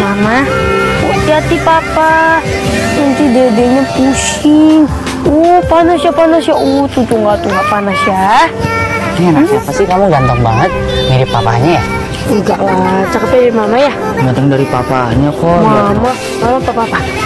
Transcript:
Mama, hati-hati papa. Nanti dedenya pusing. Panas ya. Tuh nggak panas ya. Ini anak siapa sih? Kamu ganteng banget, mirip papanya ya? Enggak lah, cakep dari mama ya. Ganteng dari papanya kok. Mama, papa.